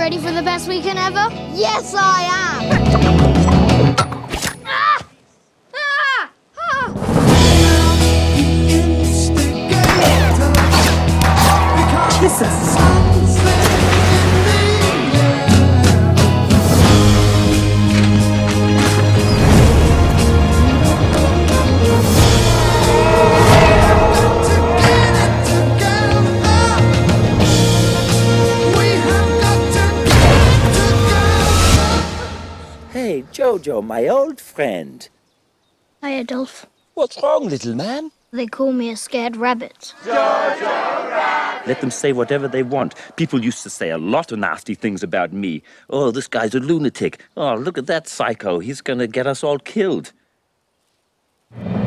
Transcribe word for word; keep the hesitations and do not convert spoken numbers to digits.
ready for the best weekend ever? Yes, I am! Ah! Ah! Ah! Jesus! Hey, Jojo, my old friend. Hi, Adolf. What's wrong, little man? They call me a scared rabbit. Let them say whatever they want. People used to say a lot of nasty things about me. Oh, this guy's a lunatic. Oh, look at that psycho. He's gonna get us all killed.